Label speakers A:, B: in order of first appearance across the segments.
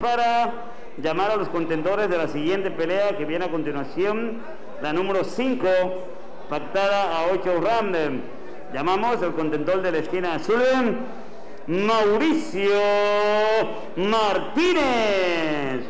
A: Para llamar a los contendores de la siguiente pelea que viene a continuación, la número 5, pactada a 8 rounds. Llamamos al contendor de la esquina azul, Mauricio Martínez.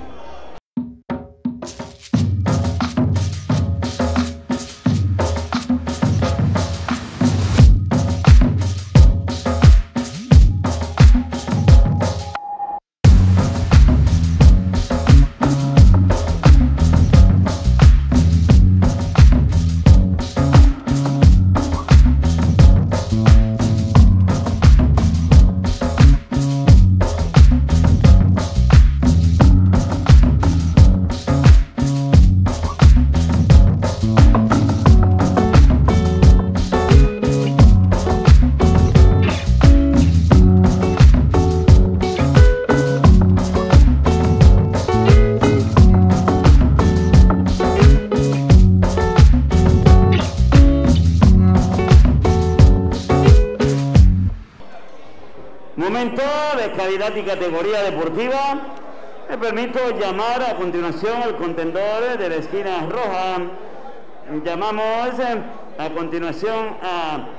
A: Momento de calidad y categoría deportiva. Me permito llamar a continuación al contendor de la esquina roja. Llamamos a continuación a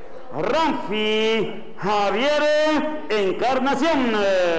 A: Ramfi Javier Encarnación.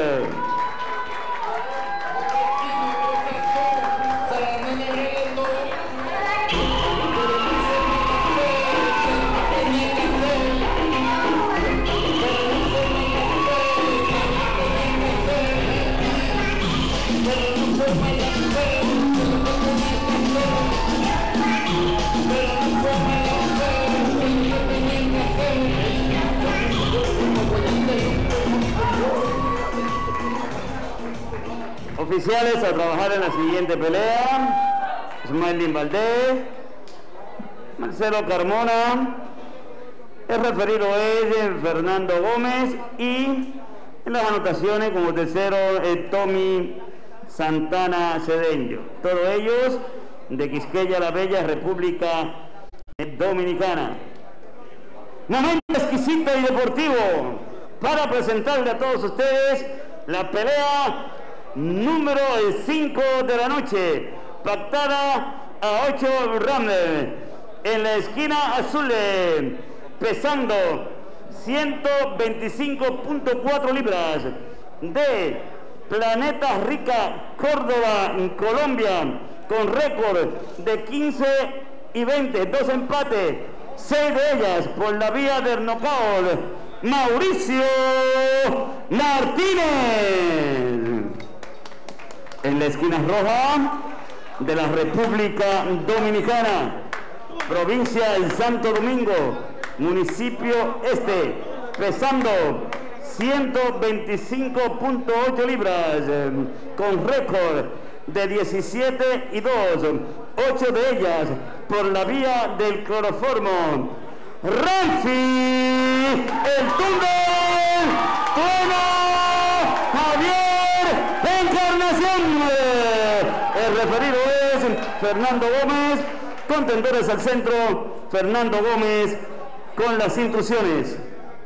A: Oficiales a trabajar en la siguiente pelea: Ismael Valdés, Marcelo Carmona, el referido es Fernando Gómez, y en las anotaciones como tercero Tommy Santana Cedeño, todos ellos de Quisqueya la Bella, República Dominicana. Momento exquisito y deportivo para presentarle a todos ustedes la pelea número 5 de la noche, pactada a 8 rounds. En la esquina azul, pesando 125.4 libras, de Planeta Rica, Córdoba, Colombia, con récord de 15 y 20, 2 empates, 6 de ellas por la vía del knockout, Mauricio Martínez. En la esquina roja, de la República Dominicana, provincia del Santo Domingo, municipio este, pesando 125.8 libras, con récord de 17 y 2, 8 de ellas por la vía del cloroformo, Ramfi el Túndel Javier Encarnación. El referido es Fernando Gómez. Contendores al centro, Fernando Gómez con las instrucciones.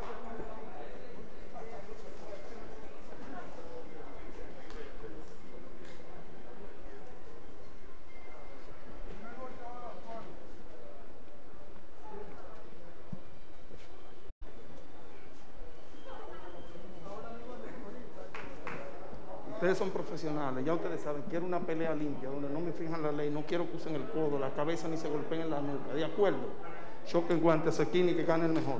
B: Ustedes son profesionales, ya ustedes saben, quiero una pelea limpia, donde no me fijan la ley, no quiero que usen el codo, la cabeza, ni se golpeen en la nuca, ¿de acuerdo? Choquen guantes aquí y que gane el mejor.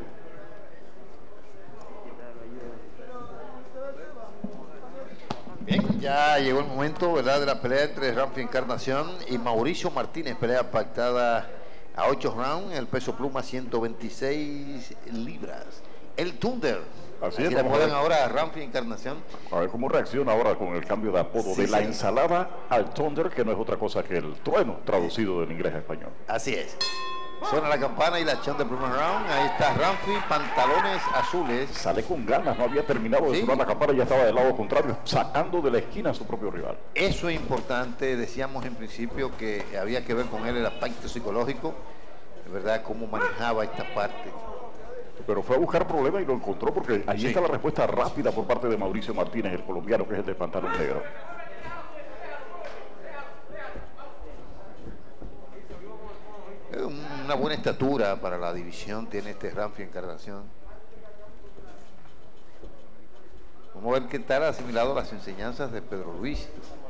C: Bien, ya llegó el momento, ¿verdad?, de la pelea entre Ramfi Encarnación y Mauricio Martínez, pelea pactada a 8 rounds, en el peso pluma 126 libras. El Thunder. Así le ponen ahora a Ramfi Encarnación.
D: A ver cómo reacciona ahora con el cambio de apodo de la ensalada al Thunder, que no es otra cosa que el trueno traducido del inglés a español.
C: Así es. Suena la campana y la acción del primer round. Ahí está Ramfi, pantalones azules.
D: Sale con ganas, no había terminado de sonar la campana, ya estaba del lado contrario, sacando de la esquina a su propio rival.
C: Eso es importante. Decíamos en principio que había que ver con él el aspecto psicológico, de verdad, cómo manejaba esta parte.
D: Pero fue a buscar problemas y lo encontró porque allí está la respuesta rápida por parte de Mauricio Martínez, el colombiano que es el de pantalón negro.
C: Una buena estatura para la división tiene este Ramfi Encarnación. Vamos a ver qué tal ha asimilado las enseñanzas de Pedro Luis.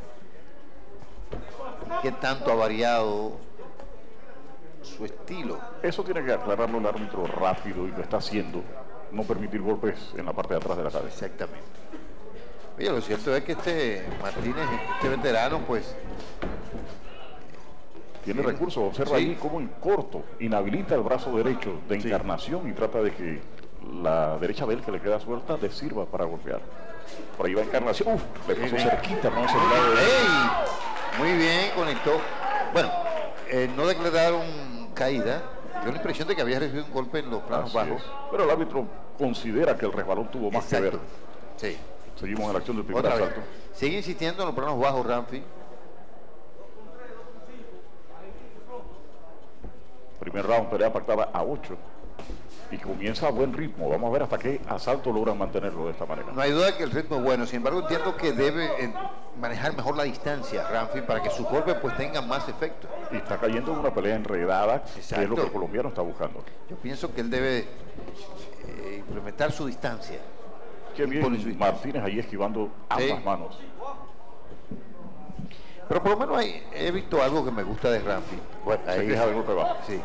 C: Qué tanto ha variado su estilo.
D: Eso tiene que aclararlo el árbitro rápido y lo está haciendo. No permitir golpes en la parte de atrás de la cabeza.
C: Exactamente. Oye, lo cierto es que este Martínez, este veterano, pues...
D: Tiene recursos. Observa ahí cómo en corto inhabilita el brazo derecho de Encarnación y trata de que la derecha de él, que le queda suelta, le sirva para golpear. Por ahí va Encarnación. Uf, le pasó cerquita, ¿no?
C: Muy bien, conectó. Bueno, no declararon caída. Dio la impresión de que había recibido un golpe en los planos bajos.
D: Pero el árbitro considera que el resbalón tuvo más que ver.
C: Sí.
D: Seguimos en la acción del primer asalto.
C: Sigue insistiendo en los planos bajos, Ramfi.
D: Primer round, pelea pactada a 8. Y comienza a buen ritmo. Vamos a ver hasta qué asalto logran mantenerlo de esta manera.
C: No hay duda de que el ritmo es bueno. Sin embargo, entiendo que debe manejar mejor la distancia, Ramfi, para que sus golpes pues tengan más efecto.
D: Y está cayendo en una pelea enredada, que es lo que el colombiano está buscando.
C: Yo pienso que él debe implementar su distancia.
D: Qué bien Martínez ahí esquivando ambas manos.
C: Pero por lo menos he visto algo que me gusta de Ramfi.
D: Bueno, ahí se queja de golpe bajo.
C: Sí.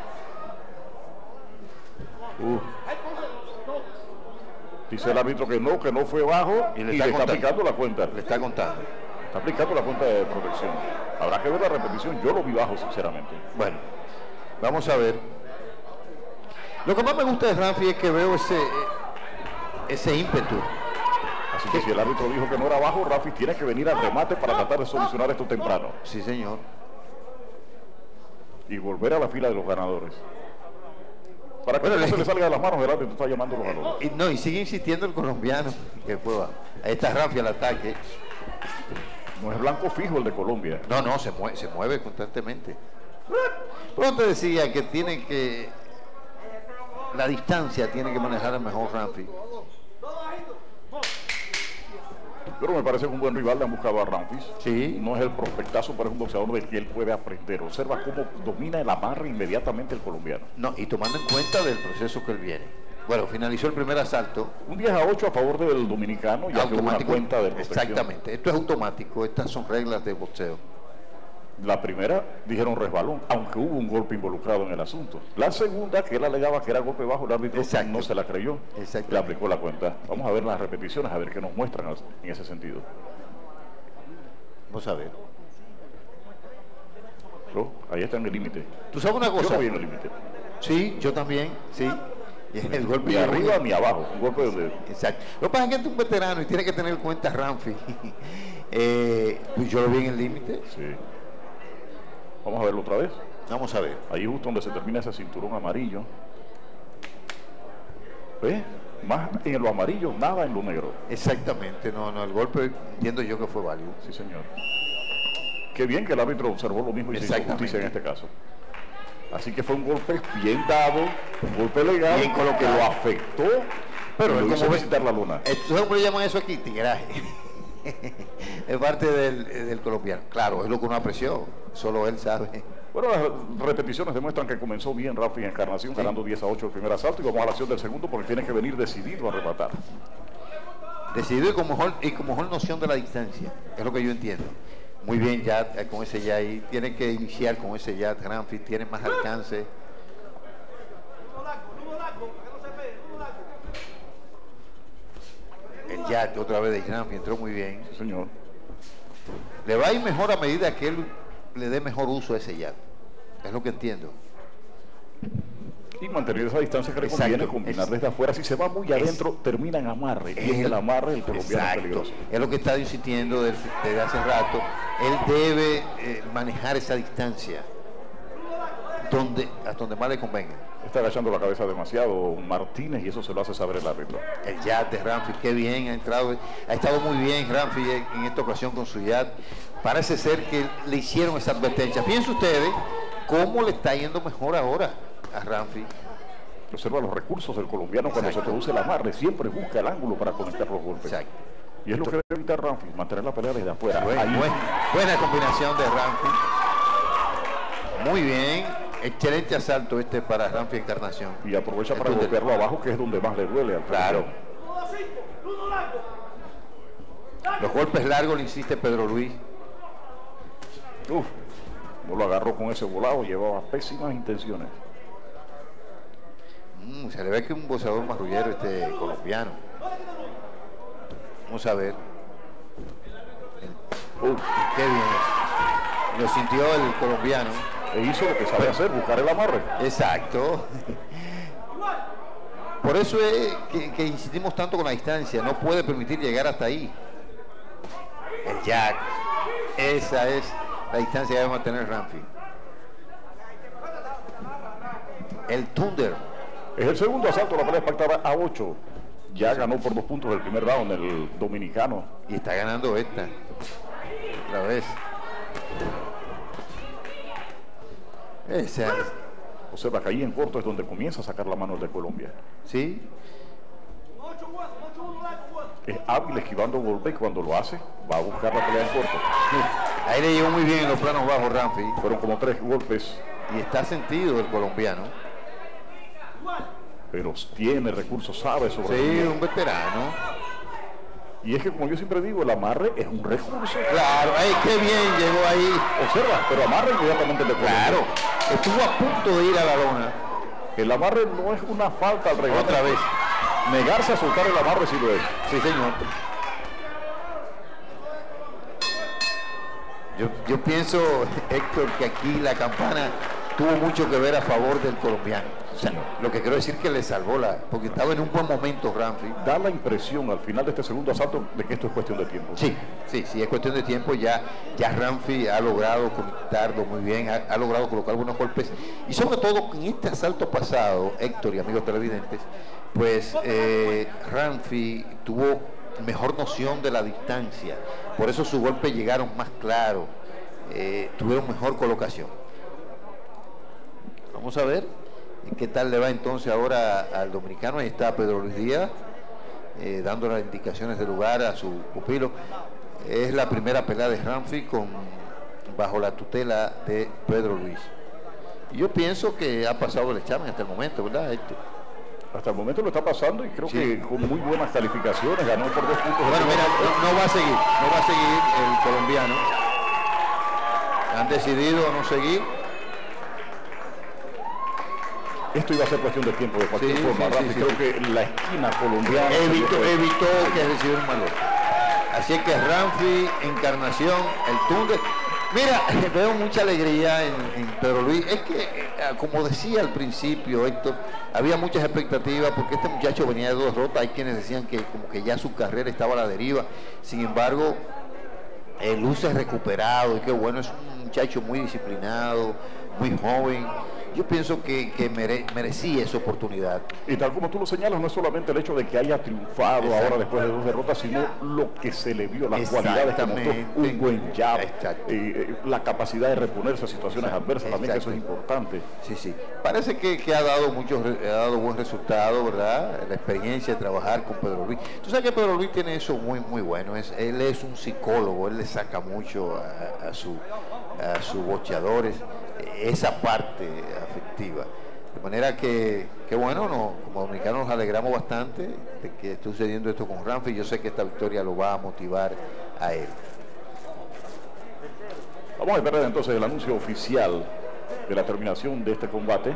D: Dice el árbitro que no fue bajo y le está aplicando la cuenta.
C: Le está contando.
D: Está aplicando la cuenta de protección. Habrá que ver la repetición. Yo lo vi bajo, sinceramente.
C: Bueno, vamos a ver. Lo que más me gusta de Ramfi es que veo ese ímpetu.
D: Así que si el árbitro dijo que no era bajo, Ramfi tiene que venir al remate para tratar de solucionar esto temprano.
C: Sí, señor.
D: Y volver a la fila de los ganadores. Para que no se le salga de las manos, el árbitro está llamando los ganadores.
C: Y sigue insistiendo el colombiano. Que fue bajo. Ahí está Ramfi al ataque.
D: No es blanco fijo el de Colombia.
C: No, se mueve constantemente. Pero te decía que la distancia tiene que manejar el mejor Ramfi.
D: Pero me parece que un buen rival le han buscado a Ramfi.
C: Sí.
D: No es el prospectazo, pero es un boxeador del que él puede aprender. Observa cómo domina el amarre inmediatamente el colombiano.
C: No, y tomando en cuenta del proceso que él viene. Bueno, finalizó el primer asalto.
D: Un 10-8 a favor del dominicano, ya que hubo una cuenta de protección.
C: Exactamente, esto es automático, estas son reglas de boxeo.
D: La primera dijeron resbalón, aunque hubo un golpe involucrado en el asunto. La segunda, que él alegaba que era golpe bajo, el árbitro no se la creyó, le aplicó la cuenta. Vamos a ver las repeticiones, a ver qué nos muestran en ese sentido.
C: Vamos a ver.
D: Ahí está en el límite.
C: ¿Tú sabes una cosa?
D: Yo no vi en el límite.
C: Sí, yo también, sí. El golpe
D: ni arriba ni abajo, un golpe donde...
C: Exacto. Lo que pasa es que este es un veterano y tiene que tener en cuenta Ramfi. Pues yo lo vi en el límite.
D: Sí. Vamos a verlo otra vez.
C: Vamos a ver.
D: Ahí justo donde se termina ese cinturón amarillo. ¿Ves? Más en lo amarillo, nada en lo negro.
C: Exactamente. No, el golpe entiendo yo que fue válido.
D: Sí, señor. Qué bien que el árbitro observó lo mismo y se hizo justicia en este caso. Así que fue un golpe bien dado, un golpe legal, bien colocado, que lo afectó, pero él hizo visitar la luna.
C: ¿Sabes cómo le llaman eso aquí? Tigraje. Es parte del colombiano. Claro, es lo que uno apreció, solo él sabe.
D: Bueno, las repeticiones demuestran que comenzó bien Ramfi Encarnación, ganando 10-8 el primer asalto, y vamos a la acción del segundo porque tiene que venir decidido a rematar. Decidido y con mejor noción de la distancia, es lo que yo entiendo. Muy bien, ya con ese ya ahí, tiene que iniciar con ese ya, Ramfi tiene más alcance. El jab otra vez de Ramfi entró muy bien. Sí, señor.
C: Le va a ir mejor a medida que él le dé mejor uso a ese jab. Es lo que entiendo.
D: Y mantener esa distancia que le conviene, combinar desde afuera. Si se va muy adentro, termina en amarre. Y en el amarre el colombiano es peligroso.
C: Es lo que está insistiendo desde hace rato. Él debe manejar esa distancia hasta donde más le convenga.
D: Está agachando la cabeza demasiado Martínez y eso se lo hace saber el árbitro.
C: El jab de Ramfi, qué bien ha estado muy bien Ramfi en esta ocasión con su jab. Parece ser que le hicieron esa advertencia. Fíjense ustedes cómo le está yendo mejor ahora a Ramfi.
D: Observa los recursos del colombiano cuando se produce el amarre. Siempre busca el ángulo para conectar los golpes.
C: Exacto.
D: Y es lo que debe evitar Ramfi, mantener la pelea desde afuera.
C: Buena combinación de Ramfi. Muy bien. Excelente asalto este para Ramfi Encarnación.
D: Y aprovecha para golpearlo abajo, que es donde más le duele al
C: claro. Los golpes largos le insiste Pedro Luis.
D: Uf, no lo agarró con ese volado, llevaba pésimas intenciones.
C: Se le ve que es un boxeador marrullero este colombiano. Vamos a ver. Qué bien. Lo sintió el colombiano.
D: E hizo lo que sabe hacer, buscar el amarre.
C: Exacto. Por eso es que insistimos tanto con la distancia. No puede permitir llegar hasta ahí. El jab. Esa es la distancia que debe mantener Ramfi. El Thunder.
D: Es el segundo asalto, la pelea es pactada a 8. Ya ganó por 2 puntos el primer round el dominicano.
C: Y está ganando esta. Otra vez. Esa.
D: Observa que ahí en corto es donde comienza a sacar la mano de Colombia.
C: Sí.
D: Es hábil esquivando golpes y cuando lo hace va a buscar la pelea en corto.
C: Sí. Ahí le llegó muy bien en los planos bajos Ramfi.
D: Fueron como 3 golpes.
C: Y está sentido el colombiano.
D: Pero tiene recursos, sabe sobre
C: sí, un veterano.
D: Y es que, como yo siempre digo, el amarre es un recurso.
C: Claro, ay, qué bien llegó ahí.
D: Observa, pero amarre inmediatamente de
C: claro, estuvo a punto de ir a la lona.
D: El amarre no es una falta al reglamento.
C: Otra vez.
D: Negarse a soltar el amarre sí lo es.
C: Sí, señor. Yo pienso, Héctor, que aquí la campana tuvo mucho que ver a favor del colombiano. O sea, lo que quiero decir que le salvó porque estaba en un buen momento Ramfi.
D: Da la impresión al final de este segundo asalto de que esto es cuestión de tiempo.
C: Sí, es cuestión de tiempo. Ya Ramfi ha logrado conectarlo muy bien, ha logrado colocar buenos golpes. Y sobre todo en este asalto pasado, Héctor y amigos televidentes, pues Ramfi tuvo mejor noción de la distancia. Por eso sus golpes llegaron más claros, tuvieron mejor colocación. Vamos a ver qué tal le va entonces ahora al dominicano. Ahí está Pedro Luis Díaz dando las indicaciones de lugar a su pupilo. Es la primera pelea de Ramfi bajo la tutela de Pedro Luis. Y yo pienso que ha pasado el examen hasta el momento, ¿verdad, Héctor?
D: Hasta el momento lo está pasando y creo que con muy buenas calificaciones, ganó por 2 puntos.
C: Bueno, mira, no va a seguir el colombiano. Han decidido no seguir.
D: Esto iba a ser cuestión de tiempo, de cualquier forma. Creo que la esquina colombiana
C: evitó que recibiera un valor. Así que Ramfi, Encarnación, el Thunder. Mira, veo mucha alegría en Pedro Luis. Es que, como decía al principio, Héctor, había muchas expectativas porque este muchacho venía de 2 derrotas. Hay quienes decían que como que ya su carrera estaba a la deriva. Sin embargo, luce recuperado y qué bueno, es un muchacho muy disciplinado, muy joven. Yo pienso que merecía esa oportunidad.
D: Y tal como tú lo señalas, no es solamente el hecho de que haya triunfado ahora después de 2 derrotas, sino lo que se le vio, las cualidades que mostró, un buen jab, la capacidad de reponerse a situaciones adversas, también que eso es importante.
C: Sí. Parece que ha dado buen resultado, ¿verdad? La experiencia de trabajar con Pedro Luis. Tú sabes que Pedro Luis tiene eso muy, muy bueno. Él es un psicólogo, él le saca mucho a sus boxeadores esa parte afectiva. De manera que bueno, como dominicanos nos alegramos bastante de que esté sucediendo esto con Ramfi. Yo sé que esta victoria lo va a motivar a él.
D: Vamos a esperar entonces el anuncio oficial de la terminación de este combate.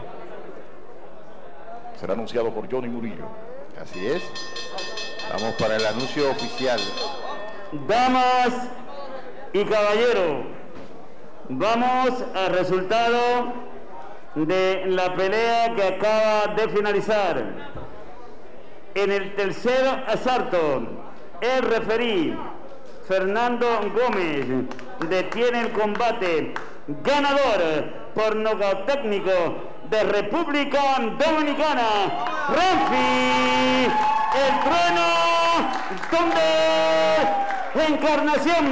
D: Será anunciado por Johnny Murillo.
C: Así es. Vamos para el anuncio oficial.
A: Damas y caballeros, vamos al resultado de la pelea que acaba de finalizar. En el tercer asalto, el referí Fernando Gómez detiene el combate. Ganador por nocaut técnico de República Dominicana, Ramfi el Trueno Thunder Encarnación.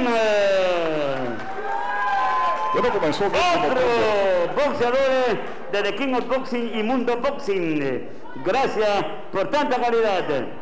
D: Bueno, comenzó
A: otro boxeador de The King of Boxing y Mundo Boxing Gracias por tanta calidad.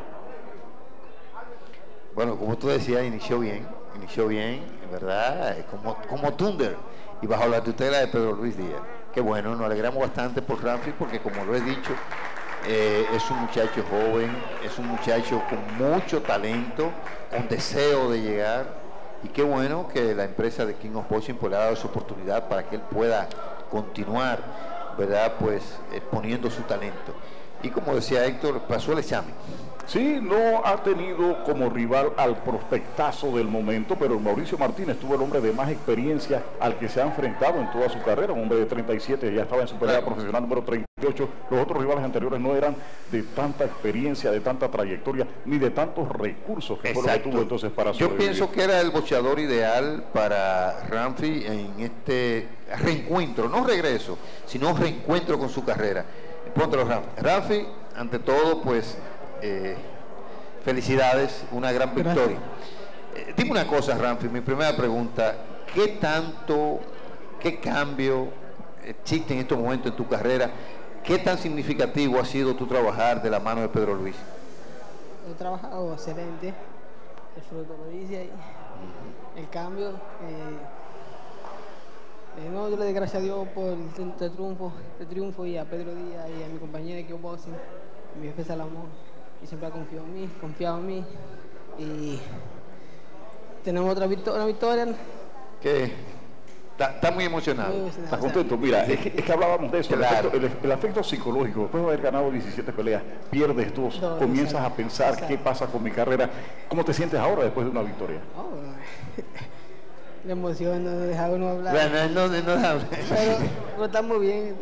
C: Bueno, como tú decías, inició bien, ¿verdad? Como Thunder, y bajo la tutela de Pedro Luis Díaz. Qué bueno, nos alegramos bastante por Ramfi, porque como lo he dicho, es un muchacho joven, es un muchacho con mucho talento, con deseo de llegar, y qué bueno que la empresa de King of Boxing pues, le ha dado esa oportunidad para que él pueda continuar, ¿verdad? Pues poniendo su talento. Y como decía Héctor, pasó el examen.
D: Sí, no ha tenido como rival al prospectazo del momento, pero Mauricio Martínez tuvo el hombre de más experiencia al que se ha enfrentado en toda su carrera, un hombre de 37, ya estaba en su pelea profesional número 38. Los otros rivales anteriores no eran de tanta experiencia, de tanta trayectoria, ni de tantos recursos que fue lo que tuvo entonces para sobrevivir. Yo pienso que era el boxeador ideal para Ramfi en este reencuentro, no regreso, sino reencuentro con su carrera. Póntelo, Ramfi, ante todo, pues... felicidades, una gran victoria. Dime una cosa, Ramfi, mi primera pregunta, ¿qué cambio existe en estos momentos en tu carrera? ¿Qué tan significativo ha sido tu trabajar de la mano de Pedro Luis?
E: He trabajado excelente, el fruto lo dice ahí, el cambio. No, yo le doy gracias a Dios por el triunfo y a Pedro Díaz y a mi compañero de King of Boxing, mi jefe Salomón. Y siempre ha confiado en mí y tenemos una victoria.
C: ¿Qué? Está muy emocionado.
D: ¿Estás contento? Mira, es que hablábamos de eso, claro. el afecto psicológico. Después de haber ganado 17 peleas, pierdes dos, comienzas a pensar qué pasa con mi carrera. ¿Cómo te sientes ahora después de una victoria?
E: La emoción no deja uno hablar.
C: Bueno, no habla.
E: Pero estamos bien.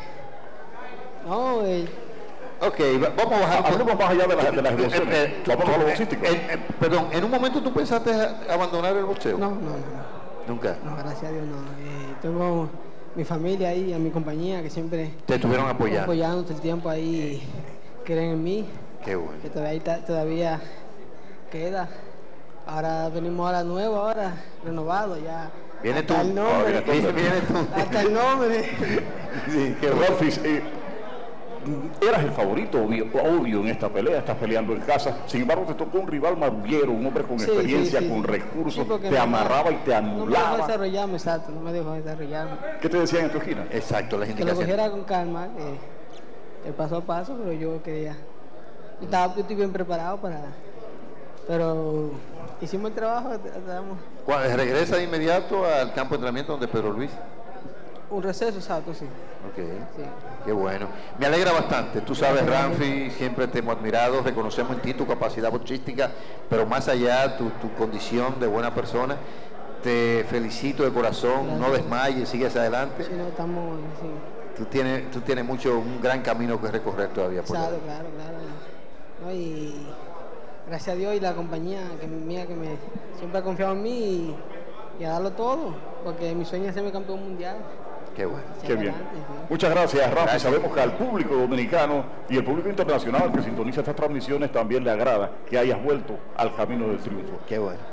C: Ok, vamos a bajar.
D: Hablemos más allá de las emociones. Vamos a lo boxístico.
C: Perdón, ¿en un momento tú pensaste abandonar el boxeo?
E: No.
C: ¿Nunca?
E: No, gracias a Dios no. Tengo mi familia ahí, a mi compañía que siempre...
C: Te estuvieron
E: apoyando todo el tiempo ahí, creen en mí.
C: Qué bueno.
E: Que todavía queda. Ahora venimos ahora nuevo, renovado ya.
C: Viene tú.
E: El nombre.
C: Viene tú.
E: Hasta el nombre.
D: Sí, qué Ramfi, eras el favorito, obvio, en esta pelea, estás peleando en casa. Sin embargo, te tocó un rival marullero, un hombre con experiencia, con recursos, te amarraba y te anulaba.
E: No me dejó desarrollarme, exacto, no me dejó desarrollarme.
D: ¿Qué te decían en tu esquina?
C: Exacto, las indicaciones.
E: Que lo cogiera con calma, el paso a paso, pero yo quería. Yo estoy bien preparado pero hicimos el trabajo.
C: ¿Regresa de inmediato al campo de entrenamiento donde Pedro Luis?
E: Un receso, exacto, sí.
C: Ok,
E: sí.
C: Qué bueno. Me alegra bastante. Tú sabes, Ramfi, siempre te hemos admirado, reconocemos en ti tu capacidad boxística, pero más allá, tu condición de buena persona. Te felicito de corazón, gracias. No desmayes, sigues adelante.
E: Sí, no, estamos, sí.
C: Tú tienes un gran camino que recorrer todavía.
E: Claro. No, y gracias a Dios y la compañía mía que siempre ha confiado en mí y a darlo todo, porque mi sueño es serme campeón mundial.
C: Qué bueno.
D: Qué bien. Muchas gracias, Ramfi. Sabemos que al público dominicano y el público internacional que sintoniza estas transmisiones también le agrada que hayas vuelto al camino del triunfo.
C: Qué bueno.